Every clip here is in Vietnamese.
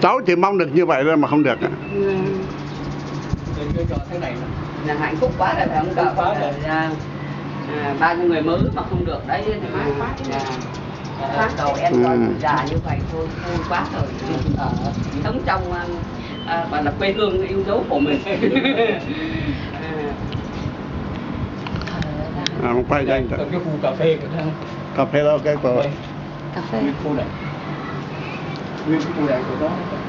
Cháu chỉ mong được như vậy thôi mà không được. Thế này là hạnh phúc quá là phải không cậu? Bao nhiêu người mới mà không được đấy thì mát quá. Cầu em con già như vậy thôi, vui quá rồi. Sống trong gọi là quê hương yêu dấu của mình. Quay cho anh cái khu cà phê của thằng cà phê đâu cái của Cà phê. khu này. Nguyên khu này của nó.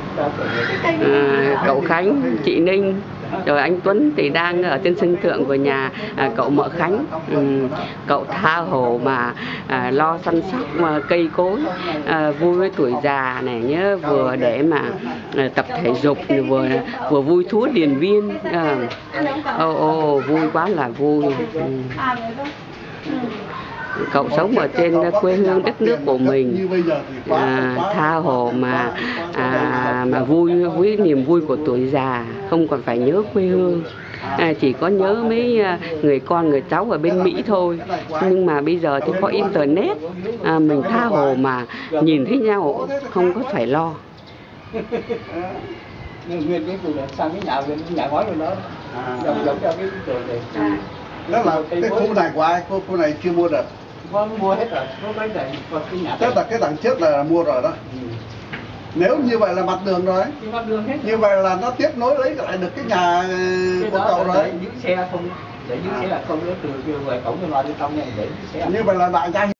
Cậu Khánh, chị Ninh, rồi anh Tuấn thì đang ở trên sân thượng của nhà cậu Mợ Khánh. Cậu tha hồ mà lo săn sóc cây cối, vui với tuổi già này nhớ, vừa để mà tập thể dục, vừa vui thú điền viên. Vui quá là vui. Cậu sống ở trên quê hương đất nước của mình, tha hồ mà vui với niềm vui của tuổi già, không còn phải nhớ quê hương. Chỉ có nhớ mấy người con người cháu ở bên Mỹ thôi, nhưng mà bây giờ thì có internet, mình tha hồ mà nhìn thấy nhau, không có phải lo. Nguyên cái khu này sang cái nhà ngói của nó dòng cho cái đường này. Đó là cái khu này của ai? Khu này chưa mua được. Con mua hết rồi, nó lấy này còn cái nhà. Tức là cái đằng trước là mua rồi đó. Nếu như vậy là mặt đường rồi. Mặt đường hết. Như vậy là nó tiếp nối lấy lại được cái nhà của cậu rồi. Để giữ xe không, để giữ xe là không, từ ngoài cổng ra ngoài bên trong này để giữ xe. Như vậy là đại gia